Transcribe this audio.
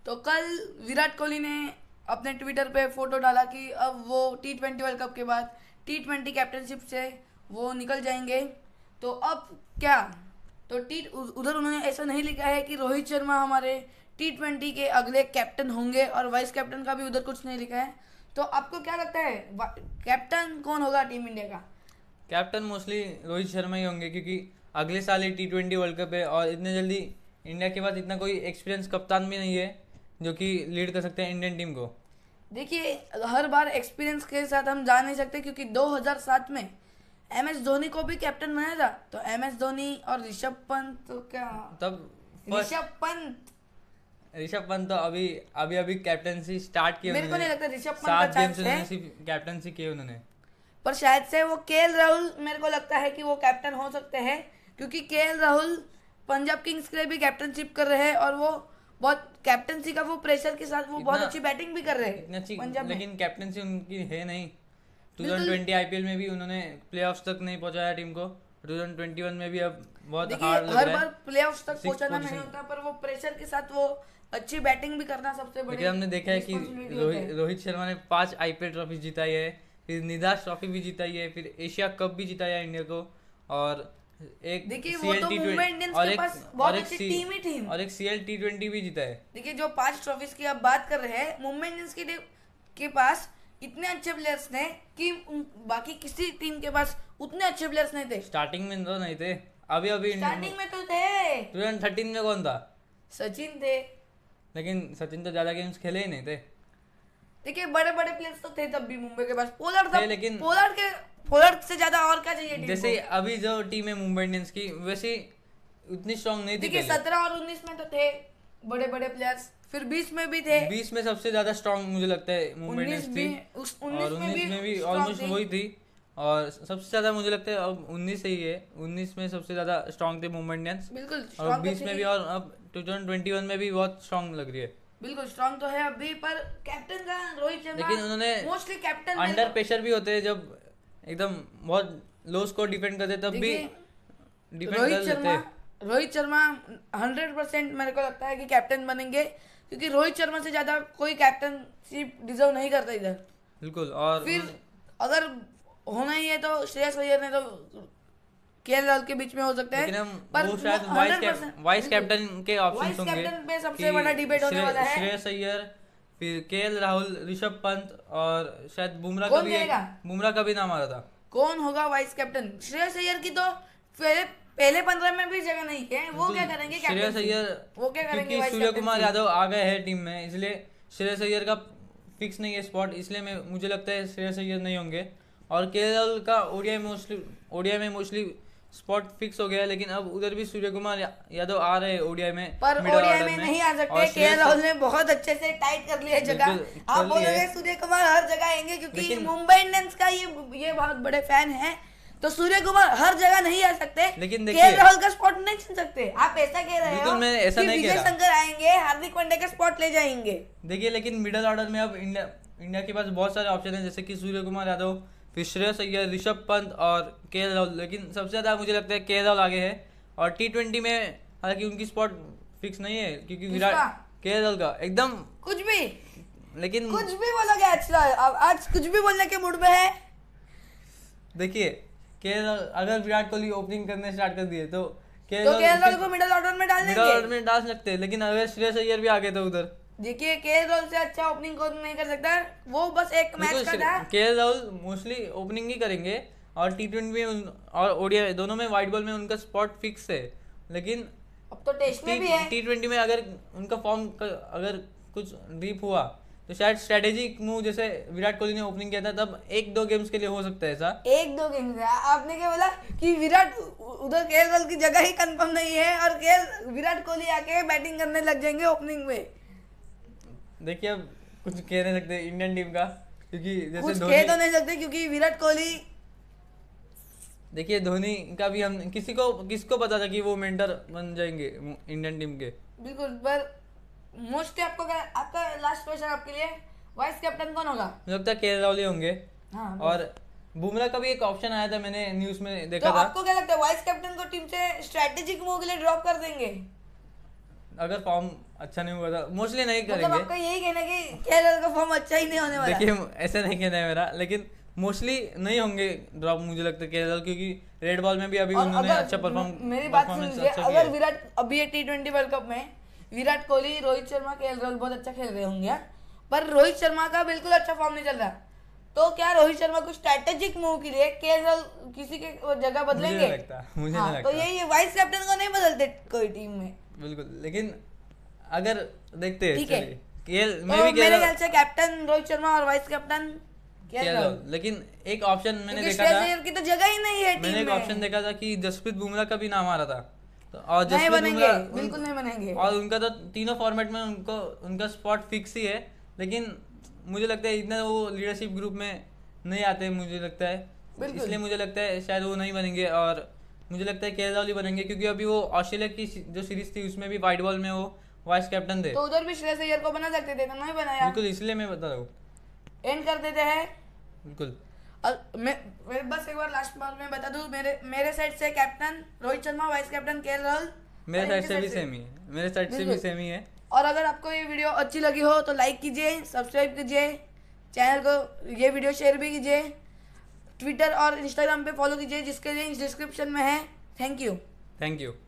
तो कल विराट कोहली ने अपने ट्विटर पे फोटो डाला कि अब वो T20 वर्ल्ड कप के बाद T20 कैप्टनशिप से वो निकल जाएंगे। तो अब क्या, तो उधर उन्होंने ऐसा नहीं लिखा है कि रोहित शर्मा हमारे T20 के अगले कैप्टन होंगे, और वाइस कैप्टन का भी उधर कुछ नहीं लिखा है। तो आपको क्या लगता है कैप्टन कौन होगा टीम इंडिया का? कैप्टन मोस्टली रोहित शर्मा ही होंगे, क्योंकि अगले साल ही T20 वर्ल्ड कप है और इतने जल्दी इंडिया के पास इतना कोई एक्सपीरियंस कप्तान भी नहीं है जो कि लीड कर सकते हैं इंडियन टीम को। देखिए, हर बार एक्सपीरियंस के साथ हम जा नहीं सकते, क्योंकि 2007 में MS धोनी को भी कैप्टन बनाया था। तो MS धोनी और ऋषभ पंत, तो क्या तब ऋषभ पंत तो अभी कैप्टनसी स्टार्ट की। मेरे को नहीं लगता ऋषभ पंत का 7 चांस गेम है, से कैप्टनसी की उन्होंने। पर शायद से वो KL राहुल, मेरे को लगता है कि वो कैप्टन हो सकते हैं, क्योंकि KL राहुल पंजाब किंग्स के लिए भी कैप्टनशिप कर रहे हैं और वो बहुत कैप्टनसी का वो प्रेशर के साथ वो बहुत अच्छी बैटिंग भी कर रहे हैं पंजाब में। लेकिन कैप्टनसी उनकी है नहीं। 2020 IPL में भी उन्होंने प्लेऑफ्स तक नहीं पहुंचाया टीम को। 2021 में भी अब बहुत हार्ड लग रहा है। हर बार प्लेऑफ्स तक पहुंचाना नहीं होता, पर वो प्रेशर के साथ वो अच्छी बैटिंग भी करना सबसे बड़ी। लेकिन हमने देखा है कि रोहित शर्मा ने 5 IPL ट्रॉफी जिताई है, फिर निदास ट्रॉफी भी जिताई है, फिर एशिया कप भी जिताया इंडिया को, और एक देखिए वो तो मुंबई इंडियंस के पास बहुत अच्छी टीम ही थी, और एक CL T20 भी जीता है। देखिए जो 5 ट्रॉफीज की आप बात कर रहे हैं, मुंबई इंडियंस के पास इतने अच्छे प्लेयर्स थे कि बाकी किसी टीम के पास उतने अच्छे प्लेयर्स नहीं थे। स्टार्टिंग में तो नहीं थे, अभी स्टार्टिंग में तो थे। 2013 में कौन था? सचिन थे, लेकिन सचिन तो ज्यादा गेम्स खेले ही नहीं थे। देखिए बड़े बड़े प्लेयर्स तो थे तब भी मुंबई के पास। पोलार्ड था, लेकिन पोलार्ड से ज्यादा और क्या चाहिए टीम जैसे अभी जो टीम है मुंबई इंडियंस की, वैसे उतनी स्ट्रांग नहीं थी। देखिए 17 और 19 में तो थे बड़े बड़े प्लेयर्स, फिर 20 में भी थे। 20 में सबसे ज्यादा स्ट्रांग मुझे लगता है मुंबई इंडियंस थी, और 19 में भी ऑलमोस्ट वही थी, और सबसे ज्यादा मुझे लगता है अब 19 से ही है। 19 में सबसे ज्यादा स्ट्रांग थे मुंबई इंडियंस, बिल्कुल, और 20 में भी, और अब 2021 में भी बहुत स्ट्रांग लग रही है। बिल्कुल स्ट्रांग तो है अभी, पर कैप्टन का रोहित शर्मा, लेकिन उन्होंने मोस्टली कैप्टन अंडर प्रेशर भी होते हैं, जब एकदम बहुत लो स्कोर डिफेंड करते तब भी डिफेंड कर लेते हैं। रोहित शर्मा 100% मेरे को लगता है कि कैप्टन बनेंगे, क्योंकि रोहित शर्मा से ज्यादा कोई कैप्टनशिप डिजर्व नहीं करता इधर। बिल्कुल, और फिर अगर होना ही है तो श्रेयस अय्यर ने तो KL राहुल के बीच में हो सकता है, पर वो शायद वाइस कैप्टन के ऑप्शंस होंगे। कैप्टन पे सबसे बड़ा डिबेट होने वाला है। श्रेयस अय्यर, फिर KL राहुल, ऋषभ पंत, और शायद बुमराह का भी नाम आ रहा था। कौन होगा वाइस कैप्टन? श्रेयस अय्यर की तो पहले 15 में भी जगह नहीं है, वो क्या करेंगे? श्रेयस अय्यर वो क्या करेंगे? क्योंकि सूर्य कुमार यादव आ गए हैं टीम में, इसलिए श्रेयस अय्यर का फिक्स नहीं है स्पॉट, इसलिए मुझे लगता है श्रेयस अय्यर नहीं होंगे। और KL राहुल का ओडीआई में मोस्टली स्पॉट फिक्स हो गया है, लेकिन अब उधर भी सूर्य कुमार यादव आ रहे हैं ODI में, पर ODI में नहीं आ सकते। KL राहुल ने बहुत अच्छे से टाइट कर लिया जगह। आप बोलोगे सूर्य कुमार हर जगह आएंगे, क्योंकि मुंबई इंडियंस का ये बहुत बड़े फैन है, तो सूर्य कुमार हर जगह नहीं आ सकते, लेकिन KL राहुल का स्पॉट नहीं चुन सकते। आप ऐसा कह रहे हो? मैं ऐसा नहीं कह रहा। विजय शंकर आएंगे, हार्दिक पांड्या का स्पॉट ले जाएंगे। देखिए, लेकिन मिडिल ऑर्डर में अब इंडिया के पास बहुत सारे ऑप्शन है, जैसे कि सूर्य कुमार यादव, फिर श्रेयस अय्यर, ऋषभ पंत और KL राहुल। लेकिन सबसे ज्यादा मुझे लगता है KL राहुल आगे है, और T20 में हालांकि उनकी स्पॉट फिक्स नहीं है, क्योंकि विराट KL राहुल का एकदम कुछ भी, लेकिन कुछ भी बोलोगे आज कुछ भी बोलने के मूड में है। देखिए KL राहुल अगर विराट कोहली ओपनिंग करने स्टार्ट कर दिए तो KL राहुल को मिडिल ऑर्डर में डाल देंगे, मिडिल ऑर्डर में डाल सकते हैं। लेकिन अगर श्रेयस अय्यर भी आ गए तो उधर देखिए KL राहुल से अच्छा ओपनिंग कोई नहीं कर सकता, वो बस एक मैच का था। KL राहुल मोस्टली ओपनिंग ही करेंगे, और T20 में और ODI दोनों में वाइट बॉल में उनका स्पॉट फिक्स है। लेकिन अब तो टेस्ट में भी है। T20 में अगर उनका फॉर्म अगर कुछ डीप हुआ तो शायद स्ट्रेटेजिक मूव, जैसे विराट कोहली ने ओपनिंग किया था, तब 1-2 गेम्स के लिए हो सकता है ऐसा। 1-2 गेम्स? आपने क्या बोला कि विराट उधर KL राहुल की जगह ही कंफर्म नहीं है, और विराट कोहली आके बैटिंग करने लग जाएंगे ओपनिंग में। देखिए, अब कुछ कह नहीं सकते इंडियन टीम का, क्योंकि जैसे कुछ कह तो नहीं सकते, क्योंकि विराट कोहली, देखिए धोनी का भी हम किसको पता था कि वो मेंटर बन जाएंगे इंडियन टीम के। बिल्कुल, पर मोस्टली आपका लास्ट क्वेश्चन आपके लिए, वाइस कैप्टन कौन होगा? मुझे लगता है KL राहुल होंगे। हाँ, और बुमराह का भी एक ऑप्शन आया था, मैंने न्यूज में देखा तो था। आपको क्या लगता है वाइस कैप्टन को टीम से स्ट्रेटेजिक मूव के लिए ड्रॉप कर देंगे? अगर फॉर्म अच्छा नहीं हुआ था मोस्टली नहीं मतलब करेंगे। आपका यही कहना है कि केएल का फॉर्म अच्छा ही नहीं होने वाला। देखिए ऐसा नहीं कहना है मेरा, लेकिन मोस्टली नहीं होंगे ड्रॉप मुझे लगता है केएल, क्योंकि रेड बॉल में भी अभी और उन्होंने अगर अच्छा मेरी बात सुन परफॉर्मेंस लीजिए, अच्छा अगर किया। विराट अभी ये T20 वर्ल्ड कप में विराट कोहली, रोहित शर्मा, केएल राहुल बहुत अच्छा खेल रहे होंगे, पर रोहित शर्मा का बिल्कुल अच्छा फॉर्म नहीं चल रहा, तो क्या रोहित शर्मा कुछ स्ट्रैटेजिक मूव के लिए केएल राहुल किसी के जगह बदलेंगे? मुझे नहीं लगता, मुझे हाँ, नहीं तो लगता। यही वाइस कैप्टन को नहीं बदलते कोई टीम में। बिल्कुल, लेकिन अगर देखते हैं ठीक है, चलिए, केएल तो मैं भी मेरे ख्याल से कैप्टन रोहित शर्मा और वाइस कैप्टन केएल राहुल, लेकिन एक ऑप्शन मैंने क्योंकि देखा श्रेयस था, अय्यर की तो जगह ही नहीं है मैंने टीम एक में। ऑप्शन देखा था कि जसप्रीत बुमराह का भी नाम आ रहा था, तो और नहीं जसप्रीत बनेंगे, बुमराह बिल्कुल नहीं बनेंगे। और उनका तो तीनों फॉर्मेट में उनका स्पॉट फिक्स ही है, लेकिन मुझे लगता है इतना वो लीडरशिप ग्रुप में नहीं आते मुझे लगता है, बिल्कुल। इसलिए मुझे लगता है शायद वो नहीं बनेंगे, और मुझे लगता है केएल राहुल ही बनेंगे, क्योंकि अभी वो ऑस्ट्रेलिया की जो सीरीज थी उसमें भी व्हाइट बॉल में वो वाइस कैप्टन थे। तो उधर भी श्रेयस अय्यर को बना सकते थे, तो नहीं बनाया। बिल्कुल, इसलिए मैं बता रहा हूँ। एंड कर देते हैं। बिल्कुल, और मैं बस एक बार लास्ट बार में बता दूं, मेरे साइड से captain Rohit Sharma, vice captain KL Rahul. मेरे और साइड इनके से भी सेम ही है, मेरे साइड से भी बिल्कुल। सेम ही है। और अगर आपको ये वीडियो अच्छी लगी हो तो लाइक कीजिए, सब्सक्राइब कीजिए, चैनल को ये वीडियो शेयर भी कीजिए, ट्विटर और इंस्टाग्राम पे फॉलो कीजिए जिसके लिंक डिस्क्रिप्शन में है। Thank you. Thank you.